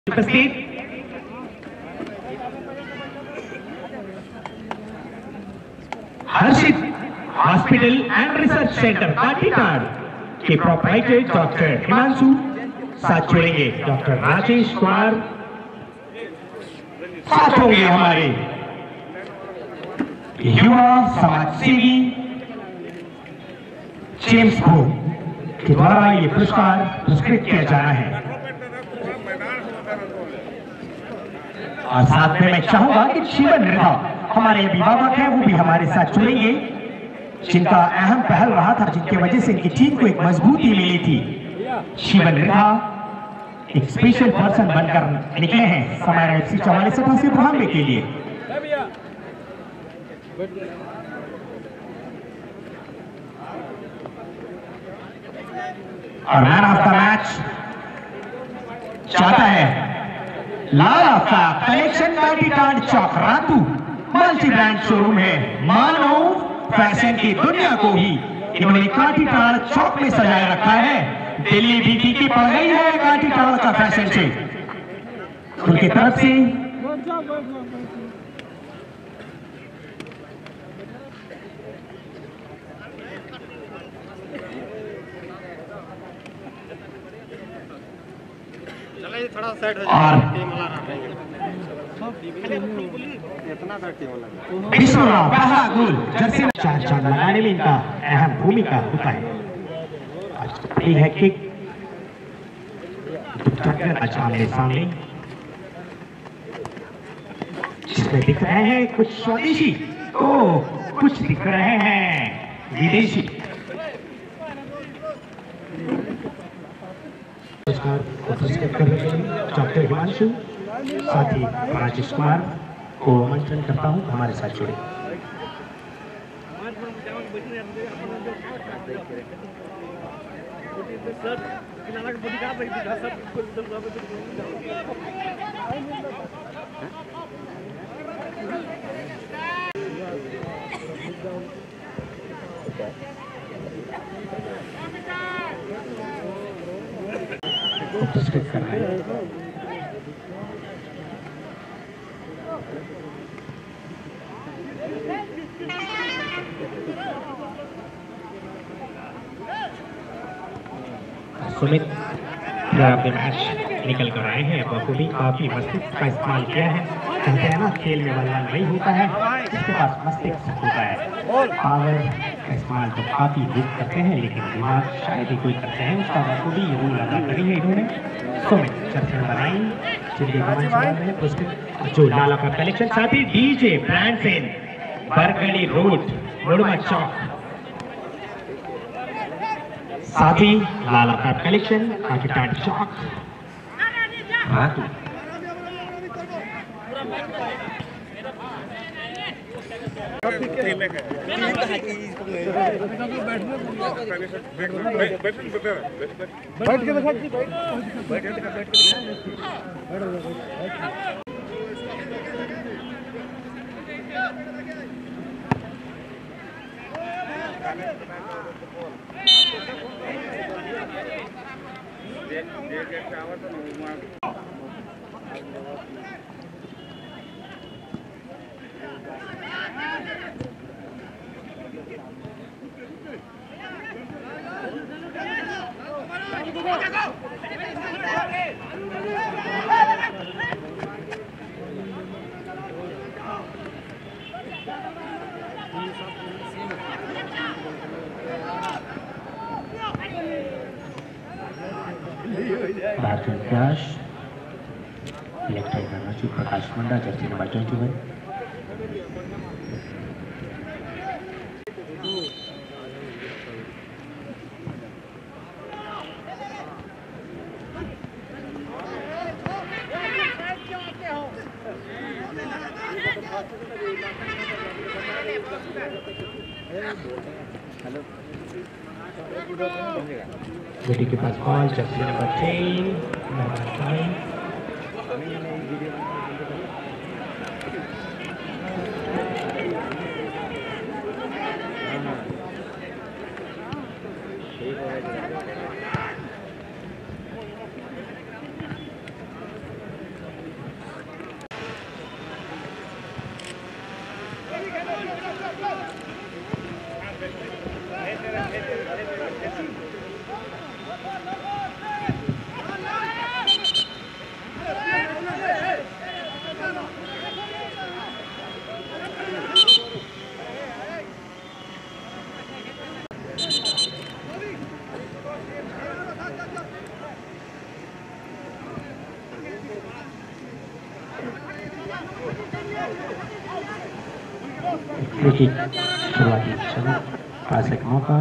उपस्थित Harshit hospital and research centre काटीनाड के प्रोप्राइटर डॉक्टर हिमांशु साथ छोड़ेंगे डॉक्टर राजेश कुमार, साथ होंगे हमारे युवा समाजसेवी जेम्स भो के द्वारा ये पुरस्कार पुरस्कृत किया जाना है। और साथ में मैं चाहूंगा कि जीवन निर्धा हमारे अभिभावक हैं, वो भी हमारे साथ जुड़ेंगे, जिनका अहम पहल रहा था, जिनकी वजह से इनकी टीम को एक मजबूती मिली थी। जीवन निर्धा एक स्पेशल पर्सन बनकर निकले हैं समारोह FC 44 से बढ़ाने के लिए। और मैन ऑफ द मैच चाहता है लाला साहब कलेक्शन काटीनाड चौक रातू मल्टी ब्रांड शोरूम है। मानो फैशन की दुनिया को ही इन्होंने काटीनाड चौक में सजाए रखा है। दिल्ली भी फीकी पड़ गई है काटीनाड का फैशन से। उनकी तरफ से थोड़ा सेट हो जर्सी चार चांद लगाने में इनका अहम भूमिका होता है। आज है कि आमने सामने जिसमें दिख रहे हैं कुछ स्वदेशी, कुछ दिख रहे हैं विदेशी। पुरस्कार को पुरस्कृत कर रहे हैं डॉक्टर हिमांशु, साथ ही राजेश कुमार को आमंत्रण करता हूं हमारे साथ जुड़े। पुरस्कृत कर रहे हैं सुमित, आपने मैच निकल कर आए हैं, बखूबी काफी मस्तिष्क का इस्तेमाल किया है। कहते हैं ना खेल में बल्ला नहीं होता है, इसके पास मस्तिष्क होता है। पावर का इस्तेमाल तो काफी लोग करते हैं, लेकिन दिमाग शायद ही कोई करते हैं। उसका बखूबी रूल अदा करी है इन्होंने। सुमित चर्चा बनाई जो लाला का कलेक्शन, साथ ही DJ brands in Bargali road Murma चौक, साथ ही लाला का कलेक्शन काटीनाड चौक Ratu. Arjun Vyas, electric runner Prakash Manda, jersey number 21। बेटी के पास बॉल, जर्सी नंबर 10। शुरुआती समय पास एक मौका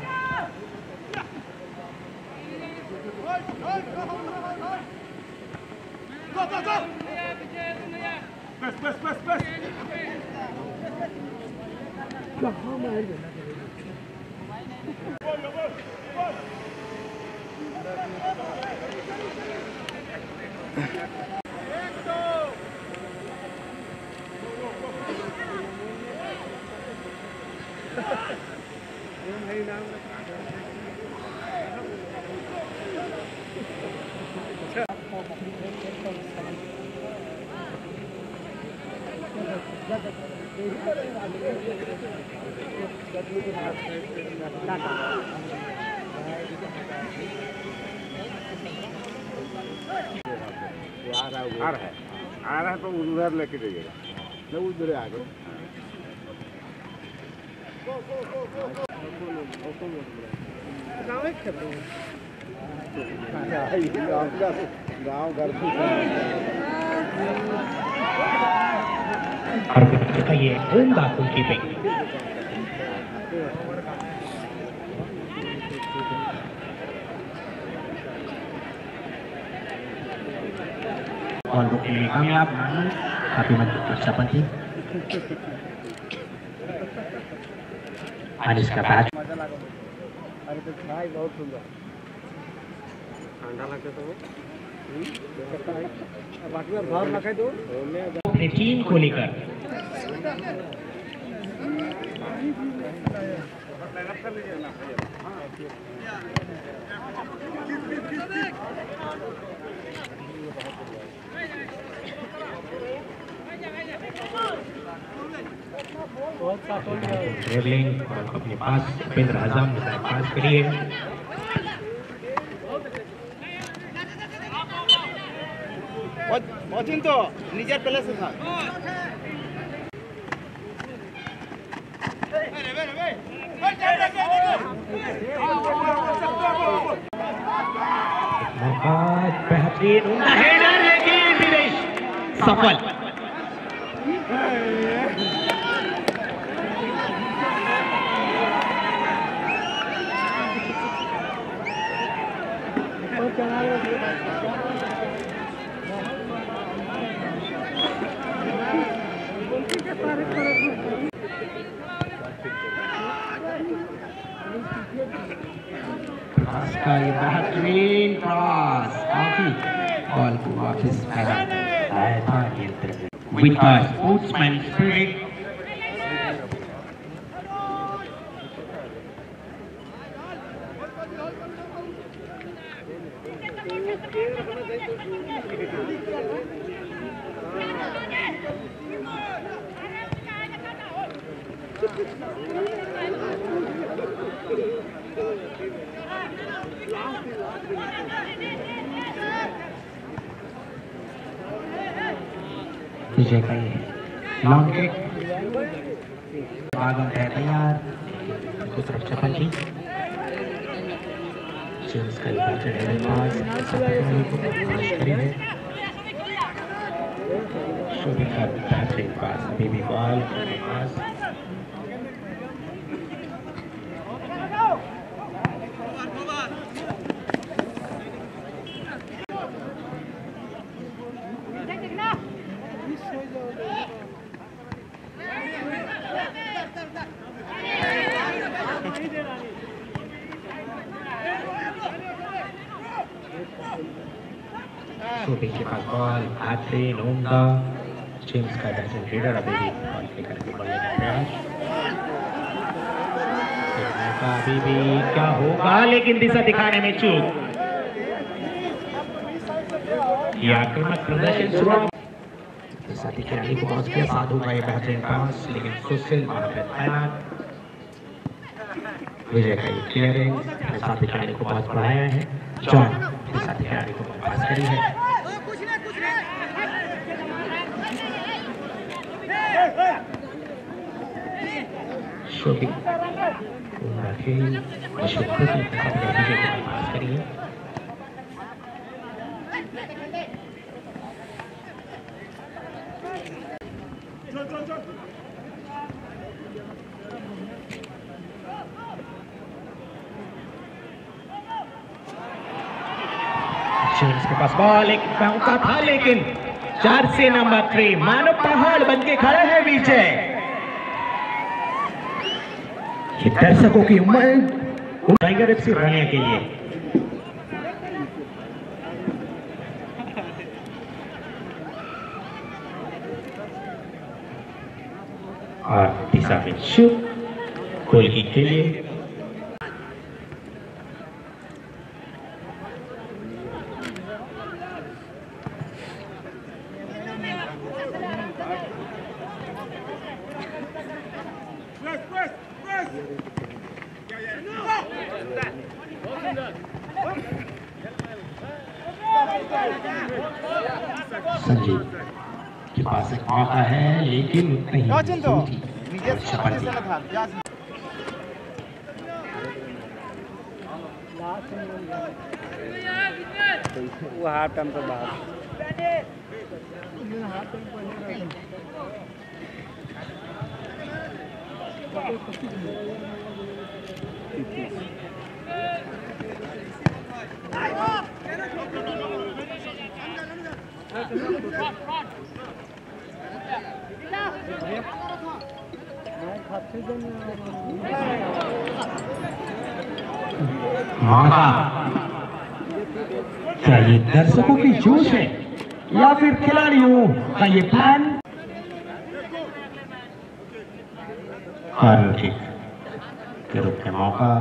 आ रहा है तो उधर लेके जाइएगा न उधर आगे गाँव घर का ये उम्दा कीपिंग और कामयाब काफी मजबूत अच्छा पंची अनिस का बैट बहुत सुंदर ठंडा लगता तो बाकी भाव रखे दो अपनी टीम को लेकर ड्रिबलिंग और अपने पास उपेंद्र आजम ने पास करी है पहुंचीन तो निजे पहले से था बेहतरीन हेडर है कि दिनेश सफल का ये बेहतरीन क्रॉस काफी बॉल को वापस आया था विद स्पोर्ट्समैन स्पिरिट विजय का ये लॉन्ग किक आगम है तैयार दूसरी तरफ चपंजी जेम्स का ये पास करी है शोभित का बेहतरीन पास अभी भी बॉल पास शूटिंग के पास बॉल बेहतरीन उम्दा जेम्स का बेहतरीन रीडर अभी भी बॉल लेकर के बढ़ने का प्रयास अभी भी क्या होगा लेकिन दिशा दिखाने में चूक ये आक्रामक प्रदर्शन शुरुआत दिशा दिखाने को पहुंच गया साधु का ये बेहतरीन पास लेकिन सुशील वहां पर तैनात विजय का ये क्लियरिंग दिशा दिखाने को पास बढ़ाया है जॉन दिशा दिखाने को पास करी है शूटिंग पास करी है जेम्स के पास बॉल, एक मौका था लेकिन जर्सी नंबर 3 मानो पहाड़ बन के खड़ा है विजय। ये दर्शकों की उम्मीद टाइगर एफसी रहने के लिए। और तीसरा फिर शूट गोल किक के लिए। संजीव के पास एक मौका है लेकिन उतना ही वो हाफ टाइम तो बाहर मौका। क्या ये दर्शकों की जोश है या फिर खिलाड़ियों का ये प्लान? कॉर्नर किक के रूप में मौका।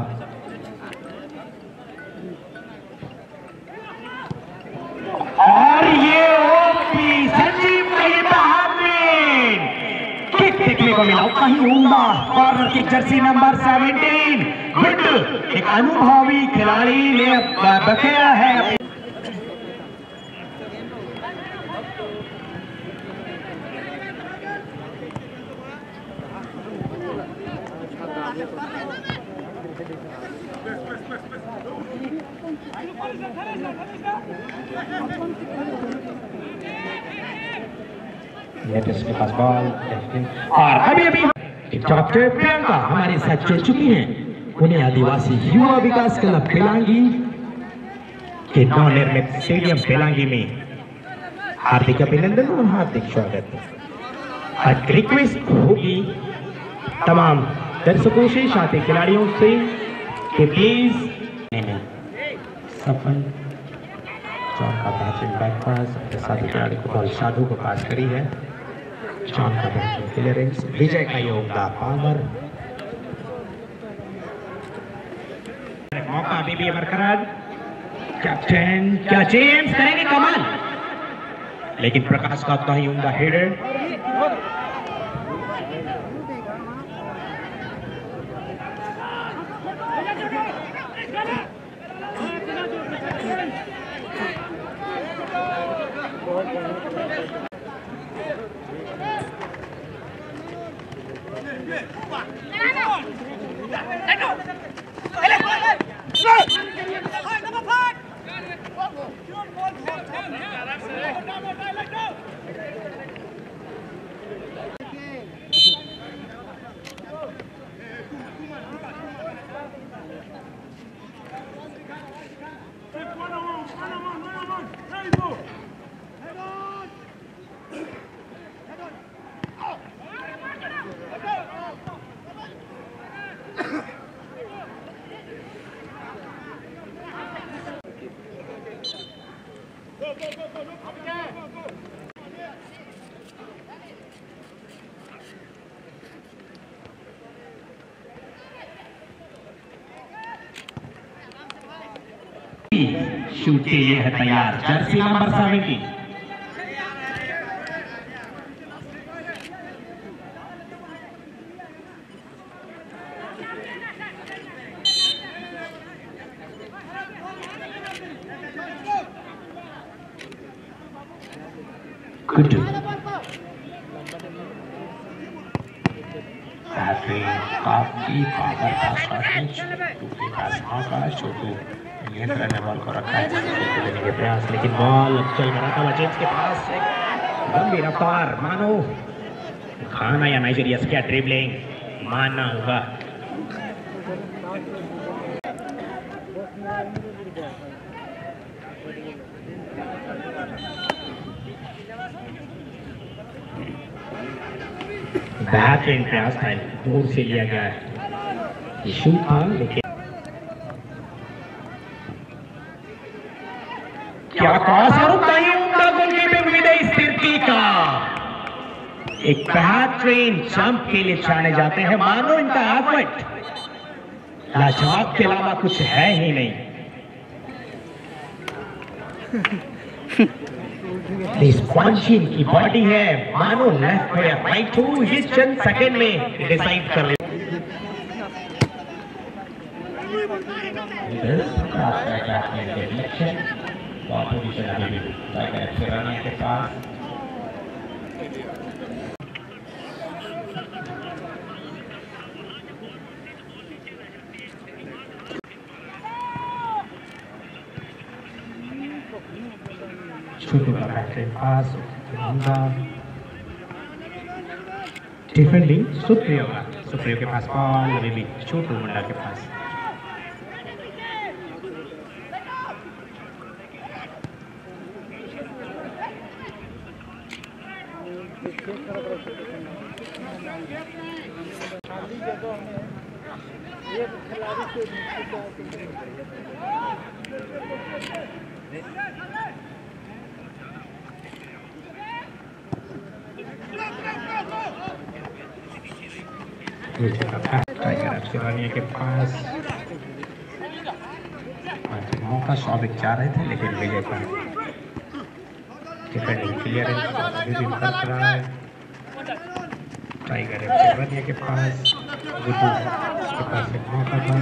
और ये ओपी संजीव का ये बहादुर किक देखने को मिला, कहीं उम्दा corner kick jersey number 17 good. एक अनुभवी खिलाड़ी ने बखेरा है। नेटिस के पास बॉल और अभी डॉक्टर प्रियंका हमारे साथ जुड़ चुकी हैं। उन्हें आदिवासी युवा विकास क्लब पेलांगी के नवनिर्मित स्टेडियम पेलांगी में हार्दिक अभिनंदन और हार्दिक स्वागत। आज रिक्वेस्ट होगी तमाम दर्शकों से, साथी खिलाड़ियों से कि प्लीज सफल जॉन का बेहतरीन बैकपास अपने साथी खिलाड़ी को बॉल साधु को पास करी है। जॉन का बेहतरीन क्लियरेंस, विजय का ये उम्दा पावर। मौका अभी भी बरकरार। कैप्टन क्या जेम्स करेंगे कमाल, लेकिन प्रकाश का उतना ही उम्दा हेडर। शूट के लिए है तैयार जर्सी नंबर 17। गुड काफी पावर का शॉट है, छोटू का मौका। छोटू नियंत्रण में बॉल को रखा है देने के प्रयास, लेकिन बॉल चल रहा था जेम्स के पास। गंभीर रफ्तार मानो खाना या नाइजीरिया क्या ड्रिबलिंग मानना होगा। बेहतरीन प्रयास था, दूर से लिया गया है, ये शूट था लेकिन क्या का एक बेहतरीन जंप के लिए जाने जाते हैं। मानो इनका एफर्ट लाजवाब के अलावा कुछ है ही नहीं। स्पॉन्जी की बॉडी है, मानो लेफ्ट या राइट हो, ये चंद सेकंड में डिसाइड कर ले। के पास छोटू का बेहतरीन पास, डिफेंडिंग सुप्रियो के पास बॉल, अभी भी छोटू मुंडा के पास। टाइगर के पास मौका स्वाभिक जा रहे थे लेकिन विजय का डिफेंडिंग क्लियरेंस कर रहा है। टाइगर के पास गुड्डू के पास एक मौका था।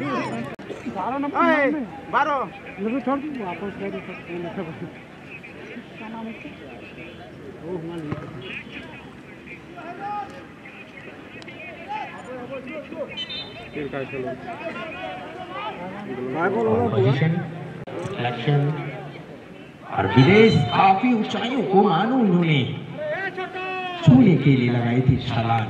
पोजीशन एक्शन और विदेश काफी ऊंचाइयों को मानो उन्होंने छूने के लिए लगाई थी छलांग।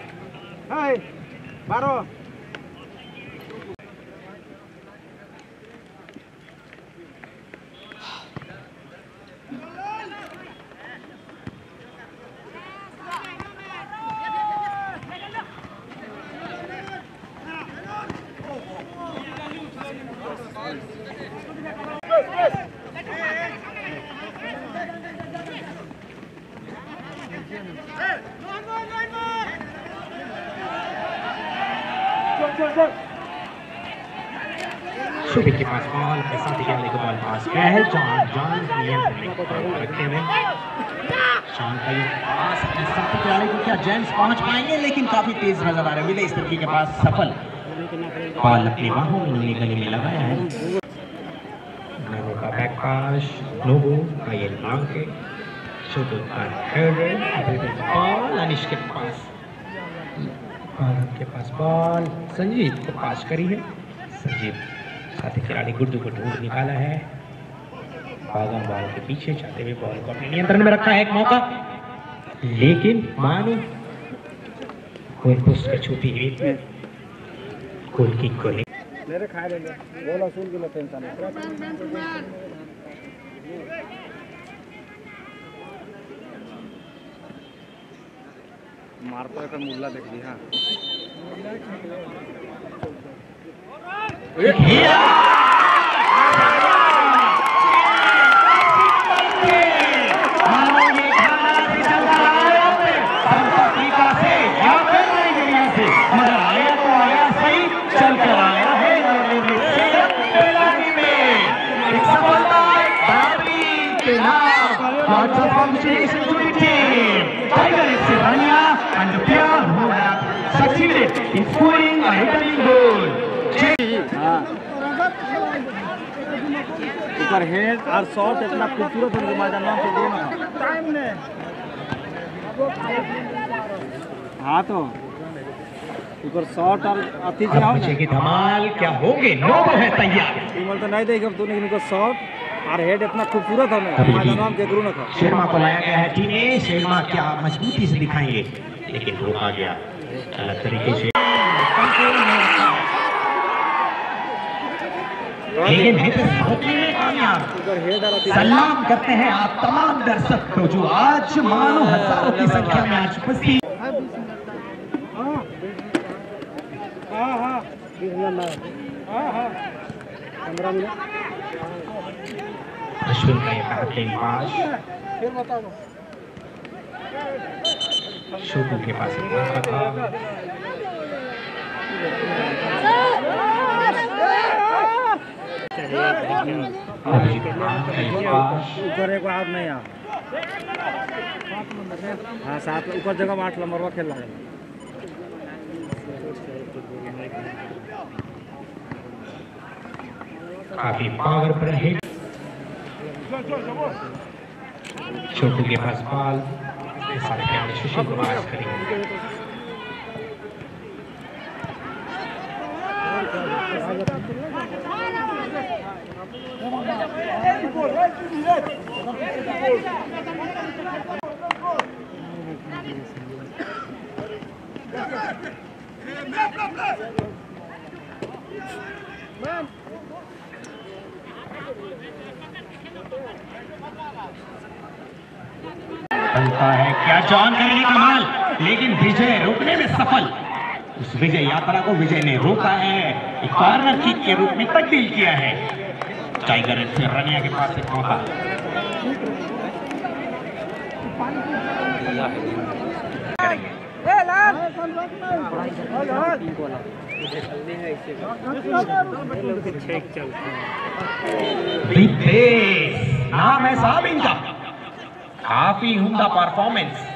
शुभी के पास बॉल के साथ ही आने को बॉल पास है। जॉन नियंत्रण रखते हुए शॉन का ये पास के साथ खिलाड़ी को क्या जेम्स पहुंच पाएंगे, लेकिन काफी तेज नजर आ रहे हैं। विदेश तुर्की के पास सफल बॉल अपनी बाहों में उन्होंने गले में लगाया है। नोबो का बैक पास, नोबो का ये मांग के छोटू का हेडर बॉल अनिश के पास, के पास बॉल संजीव को पास करी है। संजीव साथी खिलाड़ी गुड्डू को ढूंढ निकाला है। बागम बॉल के पीछे जाते हुए बॉल को अपने नियंत्रण में रखा है। एक मौका लेकिन मानो गोल पोस्ट पे छुपी हुई गोल की गोली मेरे खाए ले गोल असूल के लिए टेंशन है। मारता का मुल्ला देख लिया। In scoring a returning goal. ऊपर हेड और शॉट इतना खूबसूरत है मैदान से देना। हाँ तो ऊपर शॉट और अति की धमाल क्या होंगे। नोबो है तैयार। तो नहीं देगा तूने इनको शॉट और हेड इतना खूबसूरत है मैदान के गुरु था। शर्मा को लाया गया है टीम में। शर्मा क्या मजबूती से दिखाएंगे, लेकिन रोका गया अलग तरीके से। लेकिन सलाम करते हैं आप तमाम दर्शक को जो आज मानो हजारों की संख्या में आज उपस्थित। अश्विन का यह बेहतरीन पास, शोकू के पास एक मौका था। ऊपर एक हाथ नहीं आ, हाँ 7 ऊपर जगह 8 नंबर खेल रहा है। काफी पावर पर है। छोटू के पास बॉल, सारे कैमरे सुशील कुमार करेंगे। बनता है क्या जॉन करेंगे कमाल, लेकिन विजय रोकने में सफल। उस विजय यात्रा को विजय ने रोका है, एक कॉर्नर किक के रूप में तब्दील किया है। टाइगर से रनिया के पास एक मौका, नाम है साहब इनका, काफी उम्दा परफॉर्मेंस।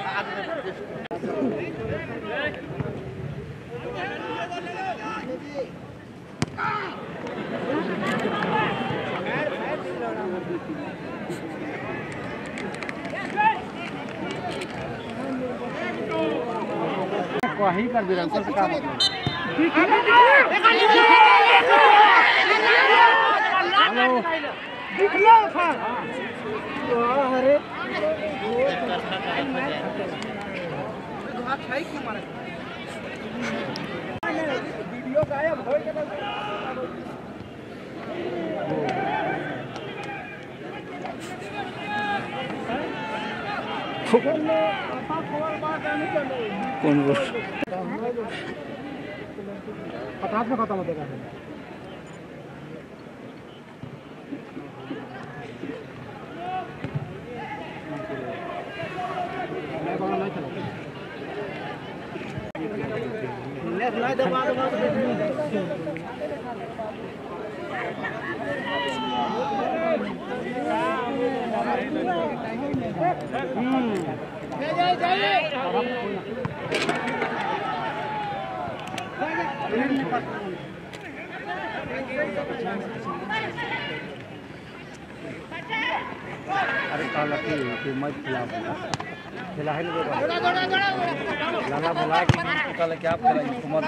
वही कर दे रहा का वीडियो गायब हो गया। कौन बोल पचास में खत्म हो जाएगा। अरे काला की मत खिला है लाला बोला कि काला क्या आप करा मत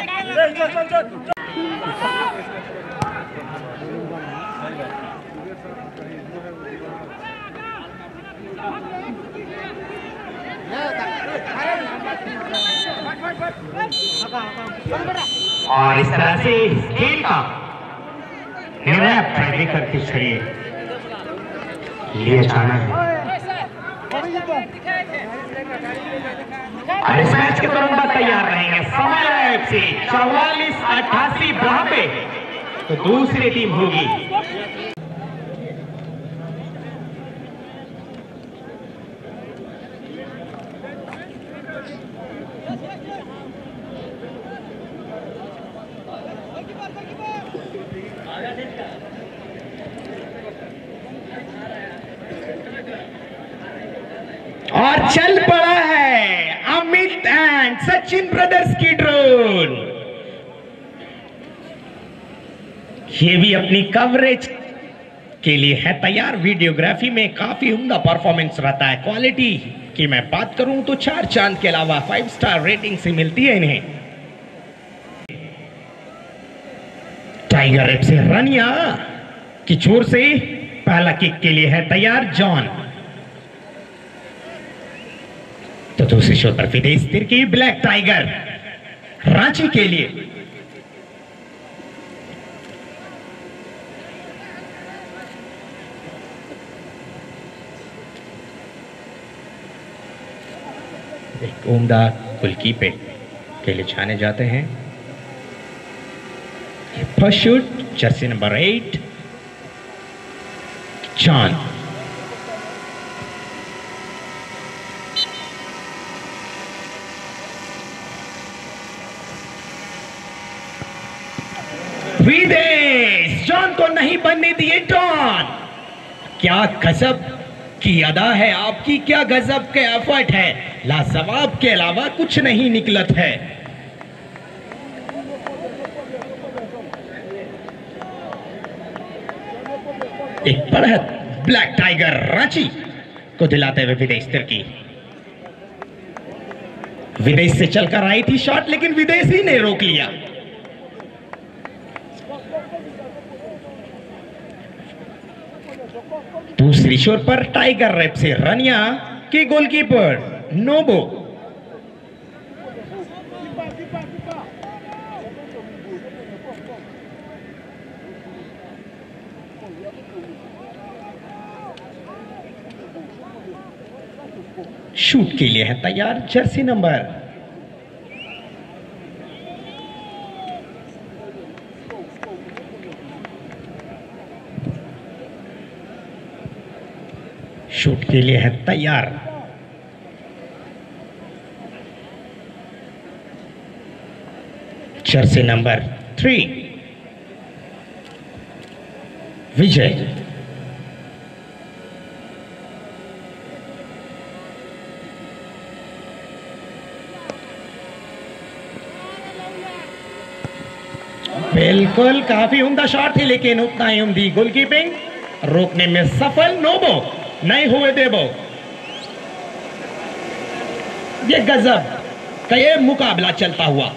और इस तरह से खेल का निर्णय टाइब्रेकर के जरिए लिए जाना है। और इस मैच के तुरंत बाद तैयार रहेंगे समय से 44-88 बराबर तो दूसरी टीम होगी। और चल पड़ा है अमित एंड सचिन ब्रदर्स की ड्रोन। ये भी अपनी कवरेज के लिए है तैयार। वीडियोग्राफी में काफी उम्दा परफॉर्मेंस रहता है। क्वालिटी की मैं बात करूं तो 4 चांद के अलावा 5 स्टार रेटिंग से मिलती है इन्हें। टाइगर रेड से रनिया की छोर से पहला किक के लिए है तैयार जॉन। तो दूसरी शोर पर विदेश तिर्की ब्लैक टाइगर रांची के लिए। एक उम्दा गोलकीपर के लिए छाने जाते हैं। First shoot jersey number 8 John. विदेश जॉन को नहीं बनने दिए डॉन। क्या गजब की अदा है आपकी, क्या गजब के एफर्ट है। लाजवाब के अलावा कुछ नहीं निकलत है। एक बढ़त ब्लैक टाइगर रांची को दिलाते हुए विदेश तिर्की। विदेश से चलकर आई थी शॉट, लेकिन विदेशी ने रोक लिया। दूसरी शोर पर टाइगर रेप से रनिया के गोलकीपर नोबो। शूट के लिए है तैयार जर्सी नंबर 3 विजय। बिल्कुल काफी उम्दा शॉट थी, लेकिन उतना ही उम्दी गोलकीपिंग रोकने में सफल नोबो नहीं हुए देबो। ये गजब का ये मुकाबला चलता हुआ।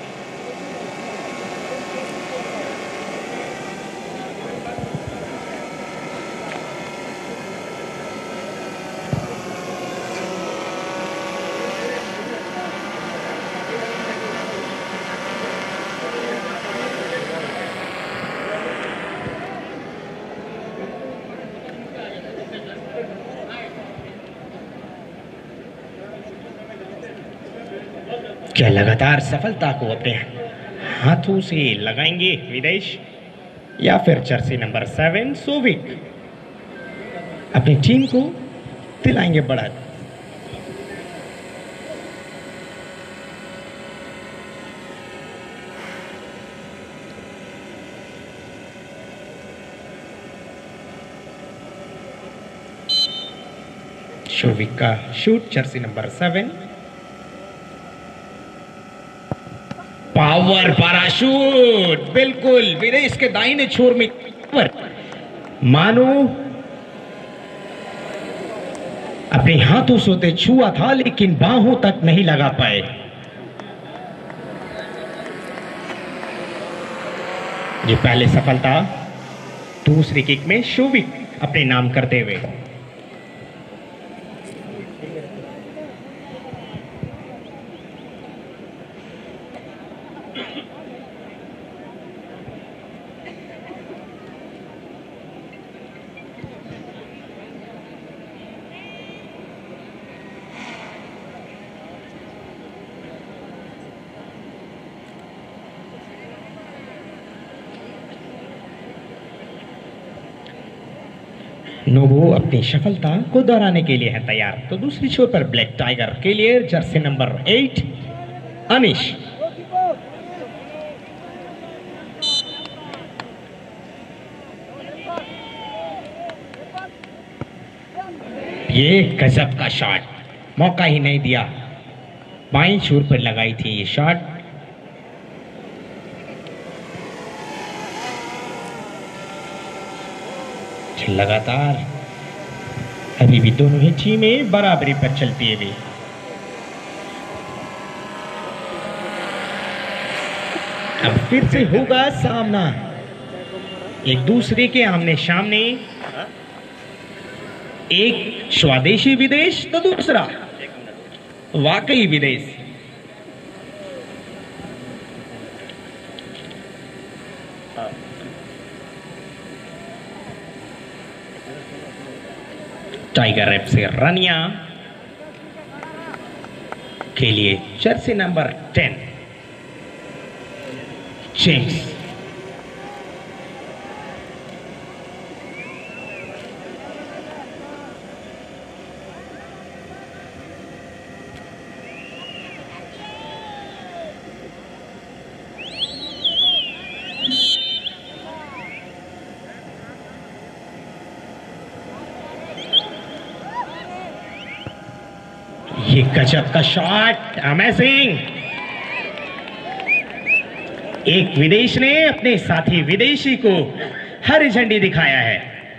क्या लगातार सफलता को अपने हाथों से लगाएंगे विदेश, या फिर जर्सी नंबर 7 सोविक अपनी टीम को दिलाएंगे बढ़त। सोविक का shoot jersey number 7। Power parachute बिल्कुल विदेश के दाहिने छोर में मानो अपने हाथों से छुआ था, लेकिन बाहों तक नहीं लगा पाए। ये पहले सफलता दूसरी किक में शोविक अपने नाम करते हुए। नोबो अपनी सफलता को दोहराने के लिए है तैयार। तो दूसरी छोर पर ब्लैक टाइगर के लिए जर्सी नंबर 8 अनिश। ये गजब का शॉट, मौका ही नहीं दिया। बाईं छोर पर लगाई थी ये शॉट। लगातार अभी भी दोनों ही टीमें बराबरी पर चलती है। अब फिर से होगा सामना, एक दूसरे के आमने सामने। एक स्वदेशी विदेश तो दूसरा वाकई विदेश। टाइगर रेप से रनिया के लिए जर्सी नंबर 10 जेम्स। ये गजब का शॉट, अमेजिंग। एक विदेश ने अपने साथी विदेशी को हरी झंडी दिखाया है।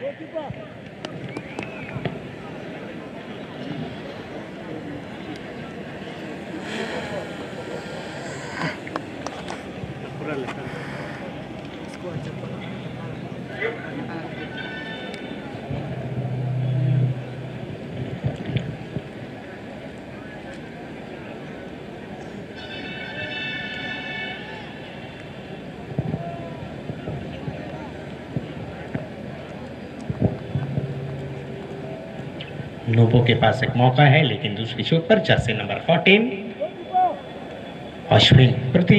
नोबो के पास एक मौका है, लेकिन दूसरी शॉट पर जर्सी नंबर 14 अश्विन प्रति।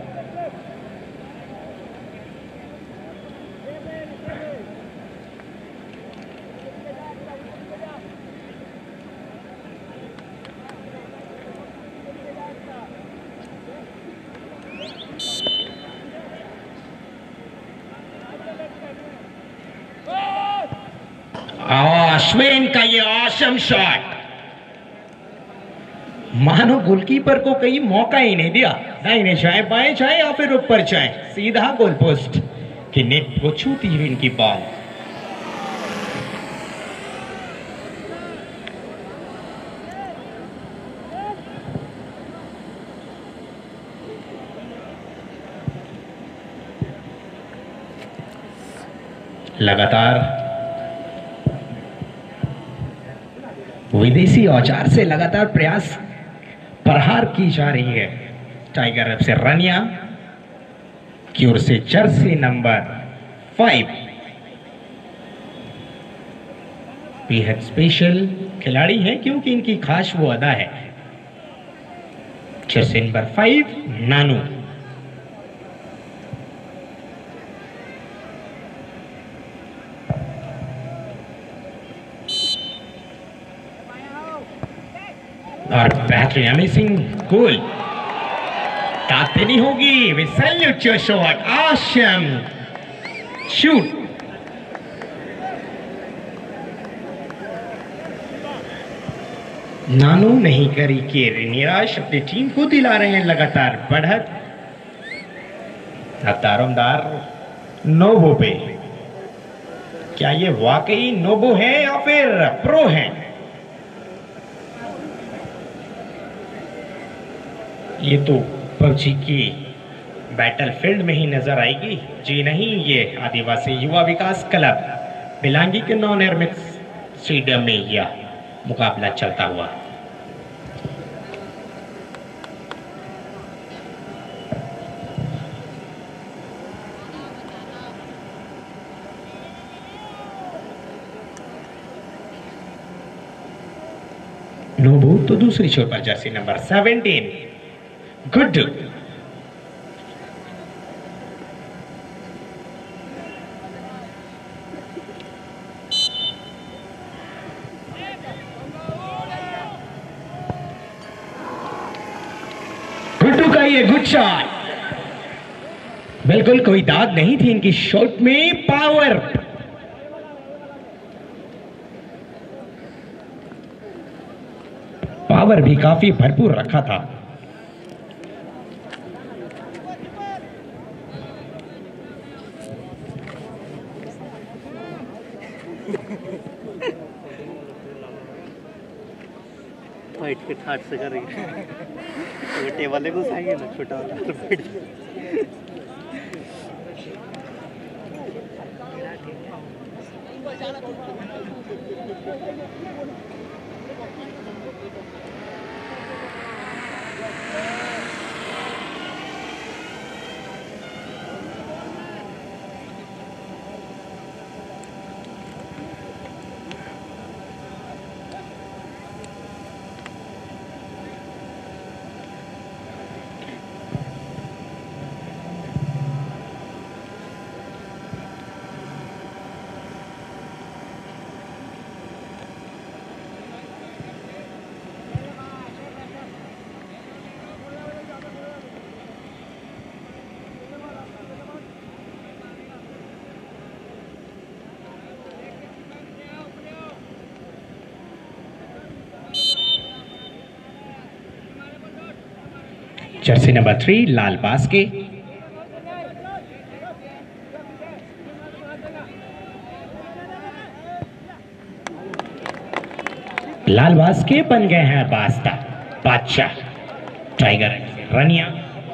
अश्विन का ये ऑसम शॉट, मानो गोलकीपर को कहीं मौका ही नहीं दिया। दाहिने जाए बाएं जाए या फिर ऊपर जाए, सीधा गोल पोस्ट की नेट को छूती हुई इनकी बॉल। लगातार विदेशी औजार से लगातार प्रयास प्रहार की जा रही है। टाइगर रेप से रनिया की ओर से जर्सी नंबर 5 बेहद स्पेशल खिलाड़ी है, क्योंकि इनकी खास वो अदा है। Jersey number 5 Nanu. और बेहतरीन अमेजिंग गोल, ताकत नहीं होगी। We salute your shot, awesome shoot. Nanu नहीं करी के निराश अपनी टीम को दिला रहे हैं लगातार बढ़त। दारोमदार नोबो पे, क्या ये वाकई नोबो है या फिर प्रो है? ये तो पबजी की बैटलफील्ड में ही नजर आएगी। जी नहीं, ये आदिवासी युवा विकास क्लब बिलांगी के नवनिर्मित स्टेडियम में यह मुकाबला चलता हुआ। नोबू तो दूसरी छोर पर जर्सी नंबर 17 गुड्डू। गुड्डू का ये गुड शॉट, बिल्कुल कोई दाग नहीं थी इनकी शॉट में। पावर, पावर भी काफी भरपूर रखा था। फाइट के ठाट से कर रही है, छोटे वाले को सही है ना, छोटा वाला जर्सी नंबर 3 लाल बास्के। लाल बास्के बन गए हैं बास्ता बादशाह टाइगर रनिया।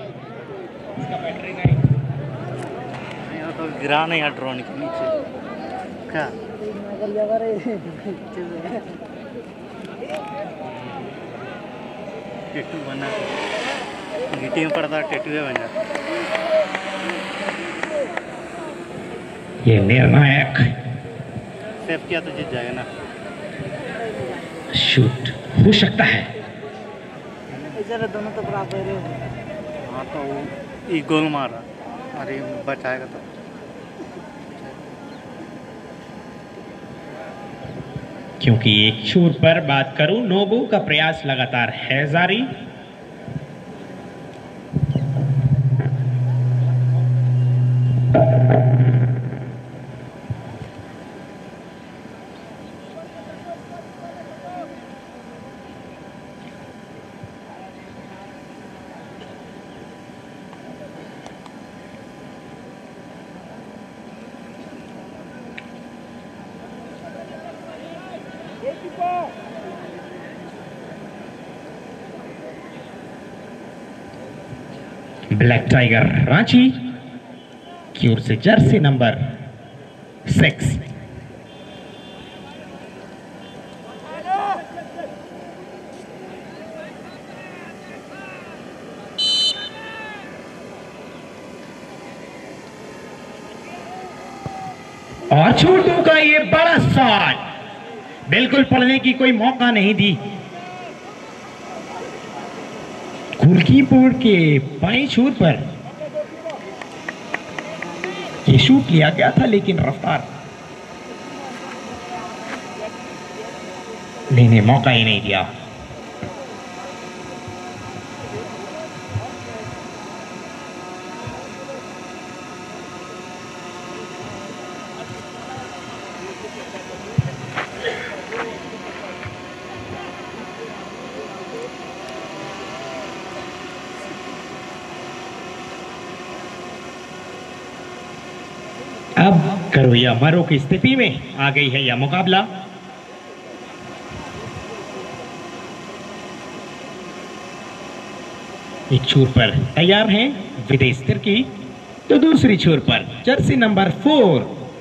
तो गिरा नहीं है ड्रोन के नीचे क्या टेटू बना गिट्टी में पड़ता टेटू है बन जाता। ये निर्णायक सेफ किया तो जीत जाएगा ना। शूट हो सकता है। दोनों तो बराबर है। हाँ तो ये गोल मारा अरे बचाएगा तो। क्योंकि एक छोर पर बात करूं, नोबू का प्रयास लगातार है जारी। ब्लैक टाइगर रांची की ओर से जर्सी नंबर 6। और छोटू का ये बड़ा शॉट, बिल्कुल पढ़ने की कोई मौका नहीं दी। गोलकीपर के बाईं छोर पर ये शूट लिया गया था, लेकिन रफ्तार लेने मौका ही नहीं दिया। अब करो या मरो की स्थिति में आ गई है यह मुकाबला। एक छोर पर तैयार हैं विदेश तिर्की, तो दूसरी छोर पर जर्सी नंबर 4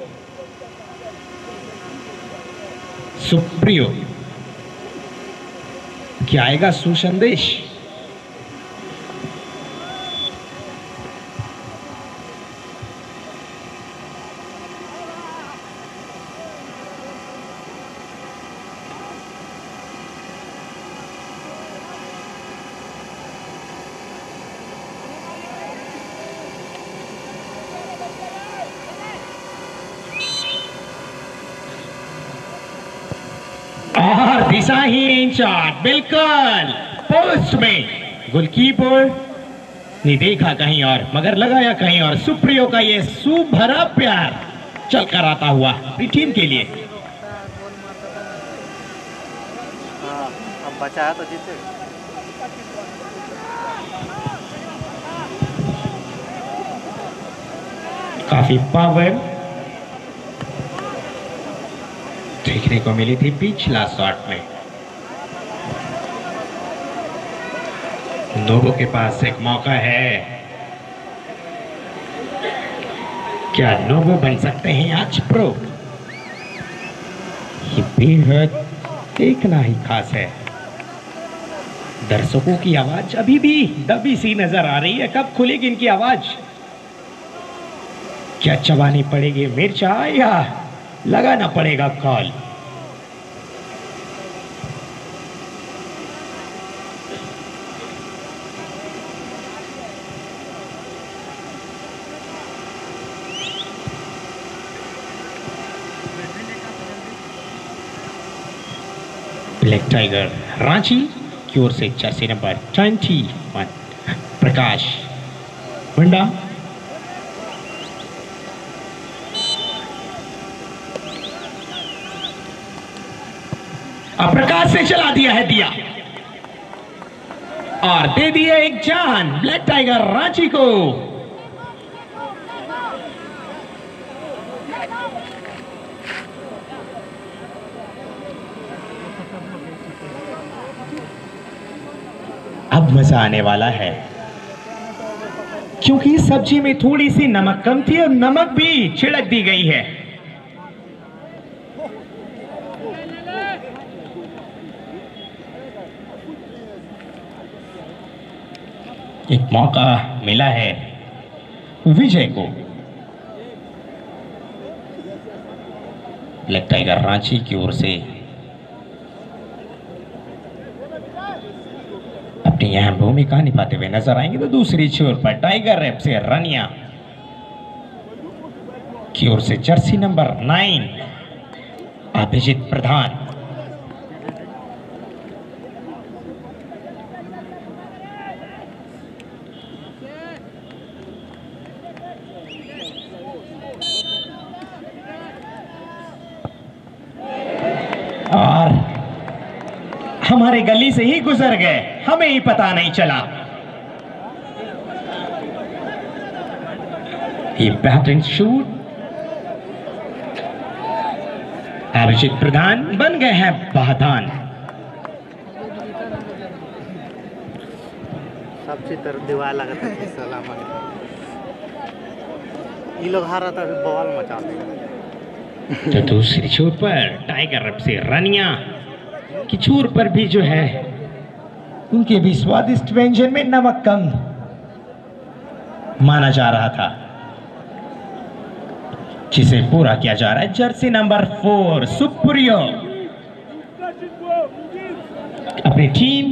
सुप्रियो। क्या आएगा सुसंदेश? और दिशाहीन शॉट बिल्कुल पोस्ट में। गोलकीपर ने देखा कहीं और मगर लगाया कहीं और। सुप्रियो का ये सुभरा प्यार चलकर आता हुआ टीम के लिए। हाँ अब बचाया तो जीते। काफी पावर देखने को मिली थी पिछला शॉट में। नोबो के पास एक मौका है, क्या नोबो बन सकते हैं आज प्रो? ये बेहद देखना ही खास है। दर्शकों की आवाज अभी भी दबी सी नजर आ रही है। कब खुलेगी इनकी आवाज? क्या चबानी पड़ेगी मिर्चा या लगाना पड़ेगा कॉल? ब्लैक टाइगर रांची की ओर से जर्सी नंबर 21 प्रकाश बंडा। प्रकाश से चला दिया है दिया। और दे दिया एक जान ब्लैक टाइगर रांची को। अब मजा आने वाला है क्योंकि सब्जी में थोड़ी सी नमक कम थी और नमक भी छिड़क दी गई है। एक मौका मिला है विजय को। ब्लैक टाइगर रांची की ओर से अपनी यहां भूमिका निभाते हुए नजर आएंगे, तो दूसरी छोर पर टाइगर रेप से रनिया की ओर से जर्सी नंबर 9 अभिजीत प्रधान। और हमारे गली से ही गुजर गए, हमें ही पता नहीं चला। ये बेहतरीन शूट अभिजीत प्रधान बन गए हैं बाधान। सबसे तरफ दीवार लगा था कि सलाम ये लोग हारा था, बवाल मचा देंगे। तो दूसरी छोर पर टाइगर रेप से रनिया की छोर पर भी जो है उनके भी स्वादिष्ट व्यंजन में नमक कम माना जा रहा था, जिसे पूरा किया जा रहा है जर्सी नंबर 4 सुप्रियो। अपनी टीम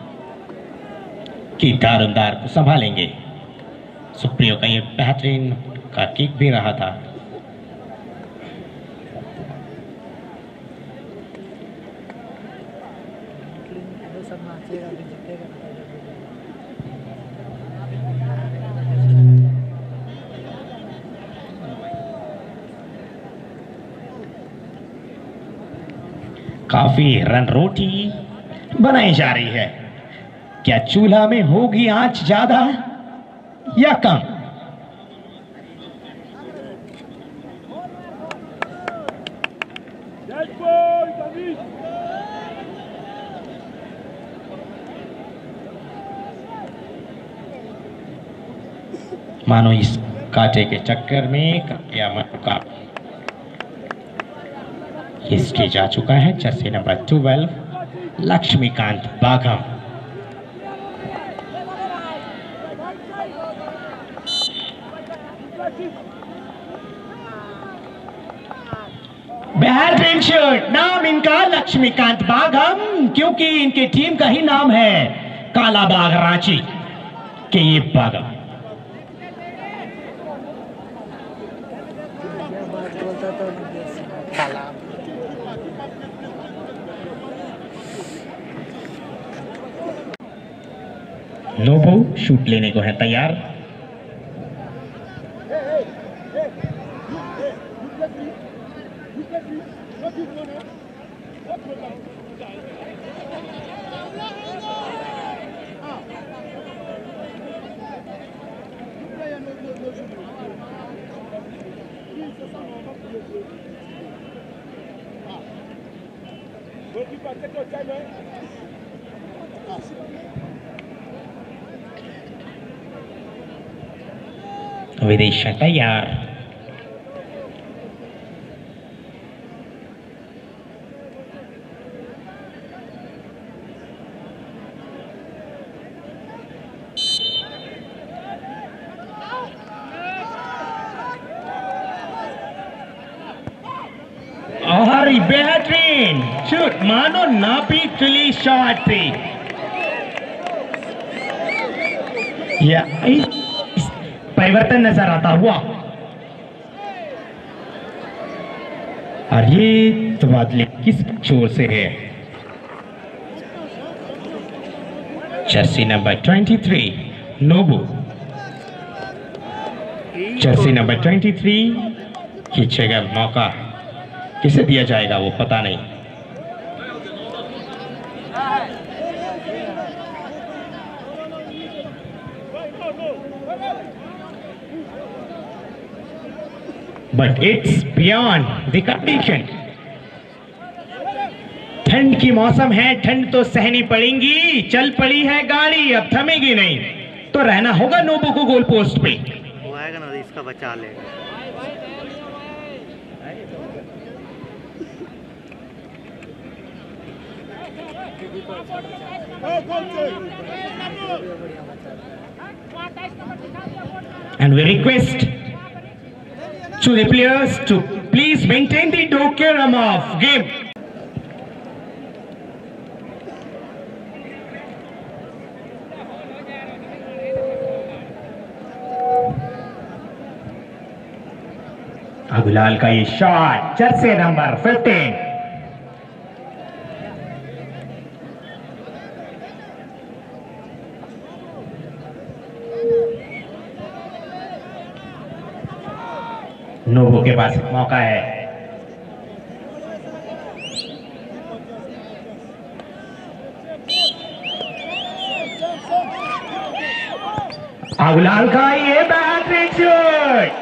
की दारोमदार को संभालेंगे। सुप्रियो का ये बेहतरीन का किक भी रहा था। काफी रन रोटी बनाई जा रही है। क्या चूल्हा में होगी आंच ज्यादा या कम? मानो इस कांटे के चक्कर में या मौका ये स्टेज आ चुका है। Jersey number 12 Laxmikant Bagham. बेहतरीन शॉट, नाम इनका लक्ष्मीकांत बाघम, क्योंकि इनकी टीम का ही नाम है काला बाघ रांची के ये बाघम। नोबो शूट लेने को है तैयार। विदेश तैयार। और बेहतरीन शूट, मानो नापी चुली शॉट थी। या परिवर्तन नजर आता हुआ, और ये तबादले किस छोर से है? Jersey number 23 Nobu. Jersey number 23 खींचेगा, मौका किसे दिया जाएगा वो पता नहीं। But it's beyond the condition. ठंड की मौसम है, ठंड तो सहनी पड़ेगी। चल पड़ी है गाड़ी, अब थमेगी नहीं, तो रहना होगा नोबो को गोल पोस्ट पे। वो आएगा ना, इसका बचा लेगा। And we request to the players to please maintain the decorum of game. अबुलाल का ये शॉट, जर्सी नंबर 15। नोबो के पास एक मौका है। अबुलाल का ये बेहतरीन शॉट,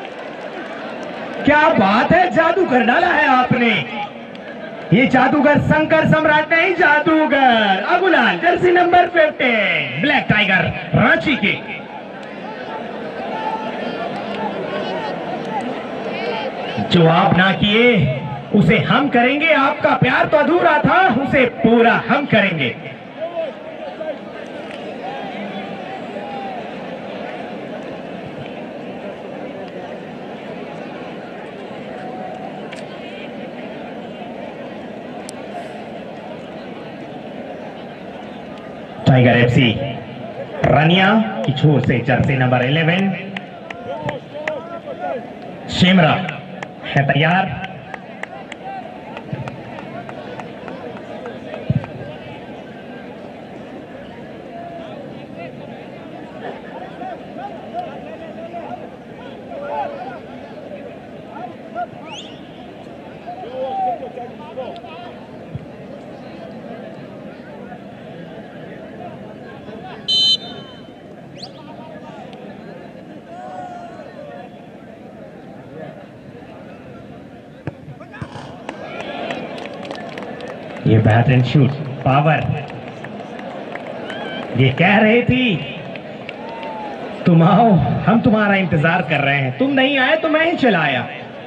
क्या बात है, जादू कर डाला है आपने। ये जादूगर शंकर सम्राट नहीं, जादूगर Abulal, jersey number 15, black tiger Ranchi के। जो आप ना किए उसे हम करेंगे, आपका प्यार तो अधूरा था, उसे पूरा हम करेंगे। टाइगर एफसी रनिया की छोर से जर्सी नंबर 11 शिमरा है तैयार। ये बेहतरीन शूट, पावर। ये कह रही थी तुम आओ, हम तुम्हारा इंतजार कर रहे हैं, तुम नहीं आए तो मैं ही चला आया।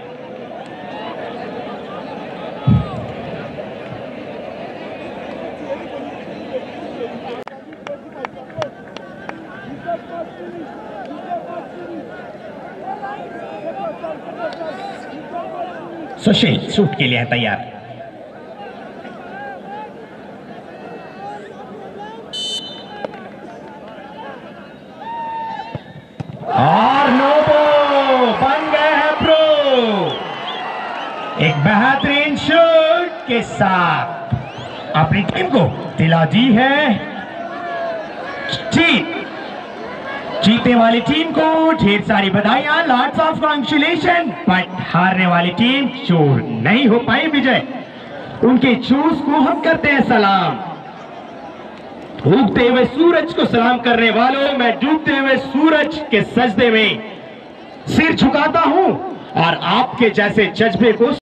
सुशील शूट के लिए है तैयार। और नोबो बन गए हैं प्रो। एक बेहतरीन शॉट के साथ अपनी टीम को दिला दी है जीत। जीतने वाली टीम को ढेर सारी बधाइयां, लॉट्स ऑफ कांग्रेचुलेशन। बट हारने वाली टीम चोर नहीं हो पाई विजय, उनके चूज को हम करते हैं सलाम। उगते हुए सूरज को सलाम करने वालों, मैं डूबते हुए सूरज के सजदे में सिर झुकाता हूं और आपके जैसे जज्बे को